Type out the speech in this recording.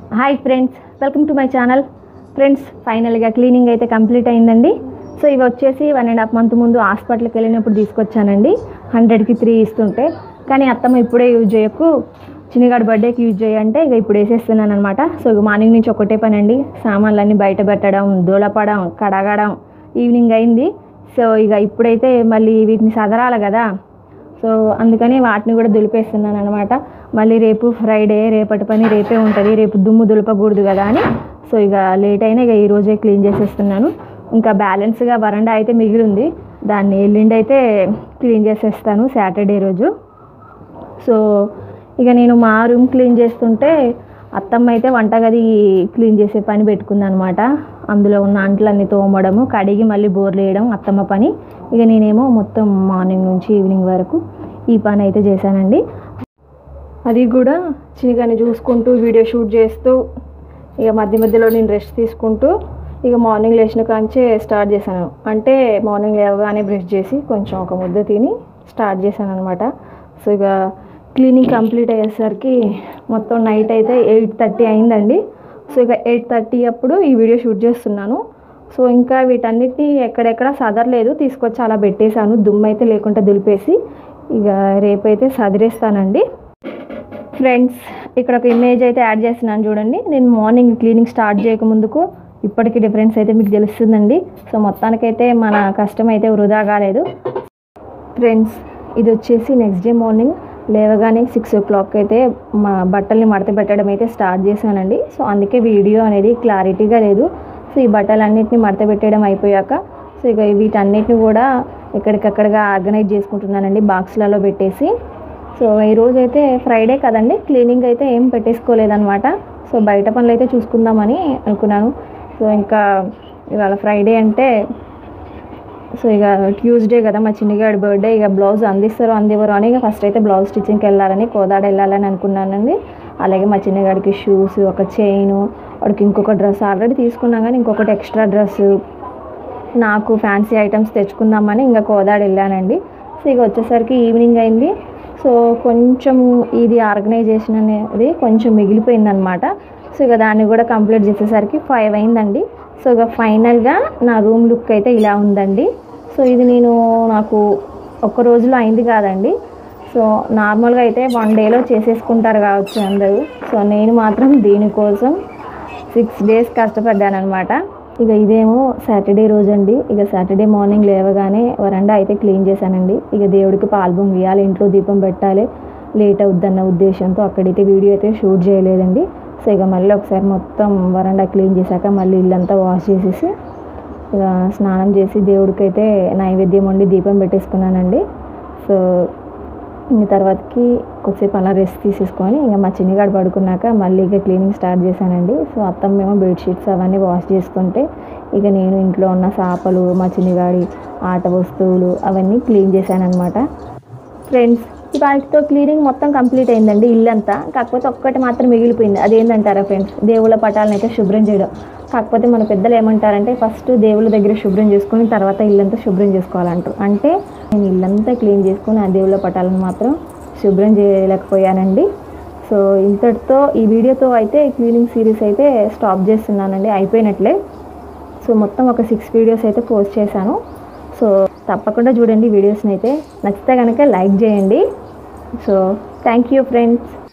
Hi friends, welcome to my channel. Friends, ఫైనల్గా cleaning అయితే complete అయిందండి. సో ఇవి వచ్చేసి 1.5 month ముందు హాస్పిటల్కి వెళ్ళినప్పుడు తీసుకొచ్చానండి. 100కి 3 ఇస్తుంటే, కానీ అత్తమ్మ ఇప్పుడే యూజ్ చేయకు, చిన్నగాడు బర్త్డేకి యూజ్ చేయంటే ఇక ఇప్పుడు వేసేస్తున్నాను అనమాట. సో ఇక మార్నింగ్ నుంచి ఒకటే పని అండి, సామాన్లన్నీ బయట పెట్టడం, దూలపడం, కడగడం. ఈవినింగ్ అయింది. సో ఇక ఇప్పుడైతే మళ్ళీ వీటిని సదరాలి కదా, సో అందుకని వాటిని కూడా దులిపేస్తున్నాను అనమాట. మళ్ళీ రేపు ఫ్రైడే, రేపటి పని రేపే ఉంటుంది, రేపు దుమ్ము దులపకూడదు కదా అని. సో ఇక లేట్ అయినా ఇక ఈరోజే క్లీన్ చేసేస్తున్నాను. ఇంకా బ్యాలెన్స్గా వరండా అయితే మిగిలింది, దాన్ని ఎల్లుండి అయితే క్లీన్ చేసేస్తాను సాటర్డే రోజు. సో ఇక నేను మా రూమ్ క్లీన్ చేస్తుంటే అత్తమ్మ అయితే వంటగది క్లీన్ చేసే పని పెట్టుకుందనమాట. అందులో ఉన్న అంట్లన్నీ తోమడము, కడిగి మళ్ళీ బోర్లు వేయడం అత్తమ్మ పని. ఇక నేనేమో మొత్తం మార్నింగ్ నుంచి ఈవినింగ్ వరకు ఈ పని అయితే చేశానండి. అది కూడా చిన్నగానే చూసుకుంటూ వీడియో షూట్ చేస్తూ ఇక మధ్య మధ్యలో నేను రెస్ట్ తీసుకుంటూ ఇక మార్నింగ్ లేచిన కాంచే స్టార్ట్ చేశాను. అంటే మార్నింగ్ లేవగానే బ్రష్ చేసి కొంచెం ఒక ముద్ద తిని స్టార్ట్ చేశాను అనమాట. సో ఇక క్లీనింగ్ కంప్లీట్ అయ్యేసరికి మొత్తం నైట్ అయితే 8:30 అయిందండి. సో ఇక 8:30 అప్పుడు ఈ వీడియో షూట్ చేస్తున్నాను. సో ఇంకా వీటన్నిటిని ఎక్కడెక్కడ సదరలేదు, తీసుకొచ్చి అలా పెట్టేశాను, దుమ్ము అయితే లేకుండా దులిపేసి. ఇక రేపైతే సదిరేస్తానండి. ఫ్రెండ్స్, ఇక్కడ ఒక ఇమేజ్ అయితే యాడ్ చేస్తున్నాను చూడండి. నేను మార్నింగ్ క్లీనింగ్ స్టార్ట్ చేయకముందుకు ఇప్పటికీ డిఫరెన్స్ అయితే మీకు తెలుస్తుందండి. సో మొత్తానికైతే మన కష్టం అయితే వృధా కాలేదు. ఫ్రెండ్స్, ఇది వచ్చేసి నెక్స్ట్ డే మార్నింగ్ లేవగానే 6 o'clock అయితే మా బట్టల్ని మడత పెట్టడం అయితే స్టార్ట్ చేశానండి. సో అందుకే వీడియో అనేది క్లారిటీగా లేదు. సో ఈ బట్టలన్నిటిని మడత పెట్టడం అయిపోయాక సో ఇక వీటన్నిటిని కూడా ఎక్కడికక్కడగా ఆర్గనైజ్ చేసుకుంటున్నానండి, బాక్స్లలో పెట్టేసి. సో ఈరోజు అయితే ఫ్రైడే కదండి, క్లీనింగ్ అయితే ఏం పెట్టేసుకోలేదన్నమాట. సో బయట పనులు అయితే చూసుకుందామని అనుకున్నాను. సో ఇంకా ఇవాళ ఫ్రైడే అంటే సో ఇక ట్యూస్డే కదా మా చిన్నగాడి బర్త్డే, ఇక బ్లౌజ్ అందిస్తారో అందివ్వరో అని ఇక ఫస్ట్ అయితే బ్లౌజ్ స్టిచ్చింగ్కి వెళ్ళాలని, కోదాడ వెళ్ళాలని అనుకున్నానండి. అలాగే మా చిన్నగాడికి షూస్, ఒక చైను, వాడికి ఇంకొక డ్రెస్ ఆల్రెడీ తీసుకున్నాం కానీ ఇంకొకటి ఎక్స్ట్రా డ్రెస్సు, నాకు ఫ్యాన్సీ ఐటమ్స్ తెచ్చుకుందామని ఇంకా కోదాడ వెళ్ళానండి. సో ఇక వచ్చేసరికి ఈవినింగ్ అయింది. సో కొంచెం ఇది ఆర్గనైజేషన్ అనేది కొంచెం మిగిలిపోయిందనమాట. సో ఇక దాన్ని కూడా కంప్లీట్ చేసేసరికి 5 అయిందండి. సో ఇక ఫైనల్గా నా రూమ్ లుక్ అయితే ఇలా ఉందండి. సో ఇది నాకు ఒక్క రోజులో అయింది కాదండి. సో నార్మల్గా అయితే 1 dayలో చేసేసుకుంటారు కావచ్చు అందరూ. సో నేను మాత్రం దీనికోసం 6 days కష్టపడ్డాను అనమాట. ఇక ఇదేమో సాటర్డే రోజు అండి. ఇక సాటర్డే మార్నింగ్ లేవగానే వరండా అయితే క్లీన్ చేశానండి. ఇక దేవుడికి పాల్బొంగు వేయాలి, ఇంట్లో దీపం పెట్టాలి, లేట్ అవుద్దన్న ఉద్దేశంతో అక్కడైతే వీడియో అయితే షూట్ చేయలేదండి. సో ఇక మళ్ళీ ఒకసారి మొత్తం వరండా క్లీన్ చేశాక మళ్ళీ ఇల్లంతా వాష్ చేసేసి ఇక స్నానం చేసి దేవుడికి అయితే నైవేద్యం వండి దీపం పెట్టేసుకున్నానండి. సో ఇంక తర్వాతకి కొద్దిసేపు అలా రెస్ట్ తీసేసుకొని ఇంకా మా చిన్నగాడు పడుకున్నాక మళ్ళీ ఇక క్లీనింగ్ స్టార్ట్ చేశానండి. సో అత్తమ్మేమో బెడ్షీట్స్ అవన్నీ వాష్ చేసుకుంటే ఇక నేను ఇంట్లో ఉన్న సాపలు, మా చిన్నగాడి ఆట వస్తువులు అవన్నీ క్లీన్ చేశానమాట. ఫ్రెండ్స్, ఈ వాటితో క్లీనింగ్ మొత్తం కంప్లీట్ అయిందండి ఇల్లంతా. కాకపోతే ఒక్కటి మాత్రం మిగిలిపోయింది. అదేంటంటారా ఫ్రెండ్స్, దేవుళ్ళ పటాలను అయితే శుభ్రం చేయడం. కాకపోతే మన పెద్దలు ఏమంటారంటే ఫస్ట్ దేవుళ్ళ దగ్గర శుభ్రం చేసుకొని తర్వాత ఇల్లంతా శుభ్రం చేసుకోవాలంటారు. అంటే నేను ఇల్లంతా క్లీన్ చేసుకొని ఆ దేవుళ్ళ పటాలను మాత్రం శుభ్రం చేయలేకపోయానండి. సో ఇంతటితో ఈ వీడియోతో అయితే క్లీనింగ్ సిరీస్ అయితే స్టాప్ చేస్తున్నానండి, అయిపోయినట్లే. సో మొత్తం ఒక 6 videos అయితే పోస్ట్ చేశాను. సో తప్పకుండా చూడండి వీడియోస్ని అయితే. నచ్చితే కనుక లైక్ చేయండి. So thank you friends.